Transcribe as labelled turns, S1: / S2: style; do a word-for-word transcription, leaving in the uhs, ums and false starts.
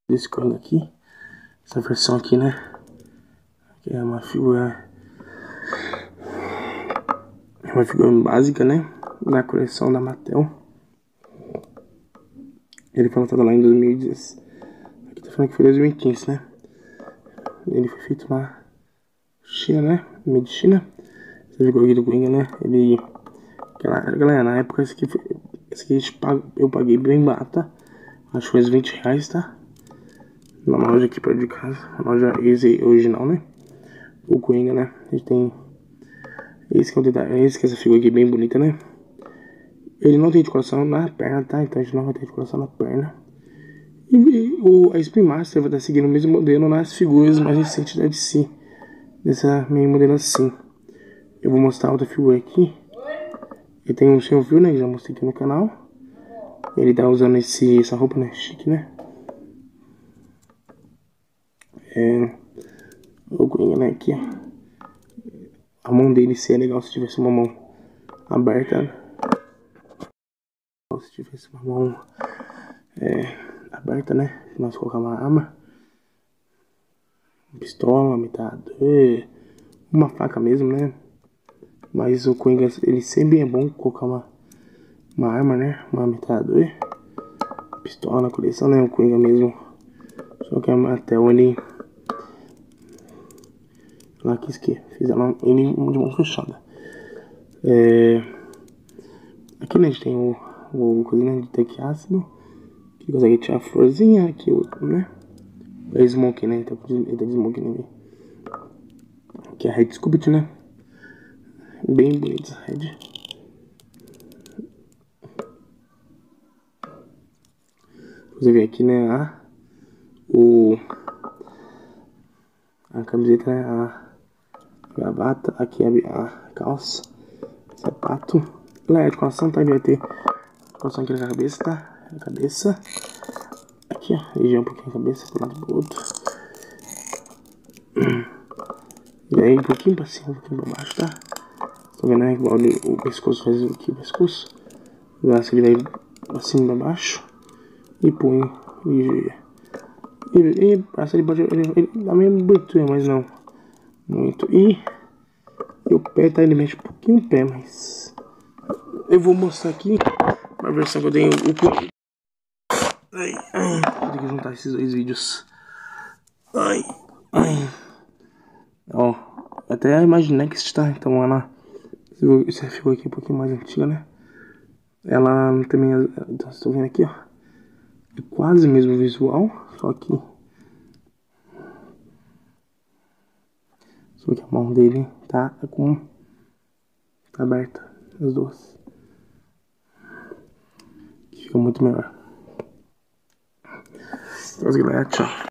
S1: desse Coringa aqui. Essa versão aqui, né? Que é uma figura. É uma figura básica, né? Da coleção da Mattel. Ele foi lançado lá em dois mil e dezesseis. Aqui tá falando que foi dois mil e quinze, né? Ele foi feito na China, né? Meio de China. Essa figura aqui do Coringa, né? Ele. Galera, na época esse aqui, foi... esse aqui eu paguei bem barato, tá? Acho que foi uns vinte reais, tá? Na loja aqui perto de casa. A loja Easy original, né? O Coringa, né? A gente tem. Esse que é o detalhe. Esse que é essa figura aqui bem bonita, né? Ele não tem articulação na perna, tá? Então a gente não vai ter articulação na perna. E, e o, a Spin Master vai estar seguindo o mesmo modelo nas figuras mais recentes da D C. Dessa meio modelo assim. Eu vou mostrar outra figura aqui. Ele tem um senhor viu, né? Que já mostrei aqui no canal. Ele tá usando esse, essa roupa, né? Chique, né? É. O Coringa, né? Aqui, ó. A mão dele seria legal se tivesse uma mão aberta. Se tivesse uma mão é, aberta, né? Nós colocar uma arma. Uma pistola, uma metralhadora. Uma faca mesmo, né? Mas o Coringa, ele sempre é bom colocar uma, uma arma, né? Uma metralhadora. Pistola na coleção, né? O Coringa mesmo. Só que a Mattel, ele... Ela quis que fizeram ele de mão fechada. É... Aqui, né, a gente tem o, o coisinha de tanque ácido. Que consegue tirar a florzinha. Aqui o outro, né? É smoke, né? Ele tá, ele tá de smoke, né? Aqui é a Red Sculpt, né? Bem bonita essa Red. Você vê aqui, né? A, o, a camiseta, né? A gravata. Aqui é a calça. Sapato. Lá é de coração, tá? Ele vai ter coração aqui na cabeça, tá? Na cabeça. Aqui, ó. Região um pouquinho a cabeça, pro lado pro outro. E aí, um pouquinho pra cima, um pouquinho pra baixo, tá? Tá vendo aí? Igual o pescoço faz aqui, o pescoço. O braço ele vai pra cima e pra baixo. E punho. E, e, e braço ele pode. Ele, ele dá meio bonito, mas não muito. E, e o pé, tá? Ele mexe um pouquinho o pé, mas. Eu vou mostrar aqui a versão que eu tenho. O ai, ai, vou ter que juntar esses dois vídeos. Ai, ai. Ó, até a Imagine Next, tá? Então ela. Essa figura aqui é um pouquinho mais antiga, né? Ela também. Então, vocês estão vendo aqui, ó. É quase o mesmo visual, só que. Só que a mão dele tá com. Tá aberta, as duas. Fica muito melhor. Então, galera, tchau.